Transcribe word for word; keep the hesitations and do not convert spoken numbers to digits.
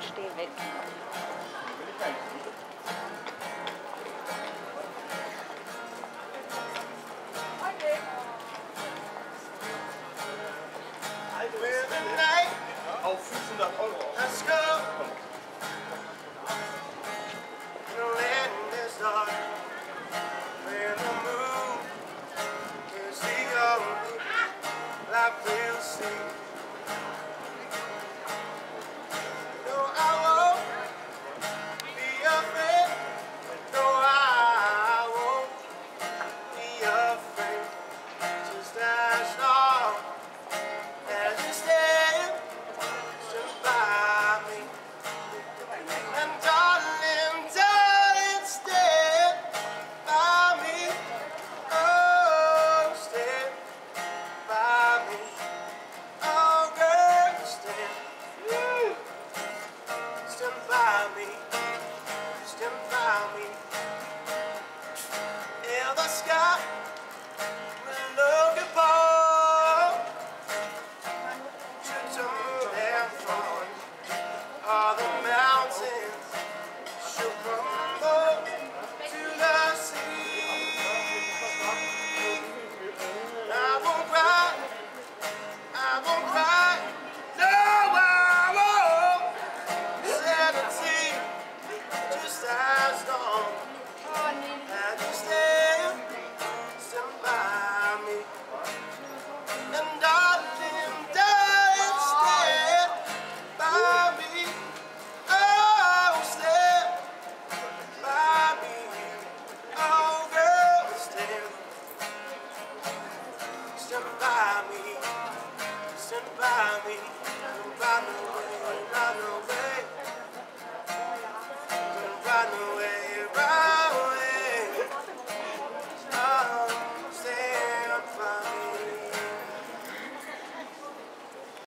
steh weg. Auf fünfhundert Euro. Let's go. The land is dark. When the moon is the only light we'll see. No, I won't be afraid. No, I won't be afraid. Just as long as you stand by me. And darling, darling, stand by me. Oh, stand by me. Oh, girl, stand. Woo. Stand by me. Stand by me. In the sky, we're looking for to move and fall. All the mountains shall crumble to the sea. I won't cry, I won't cry, no, I won't shed a tear. Just as long as you stand, stand by me. And darling, darling, stand by me. Oh, stand by me. Oh, girl, stand. Stand by me. Stand by me. Don't run away, run away. Don't run away.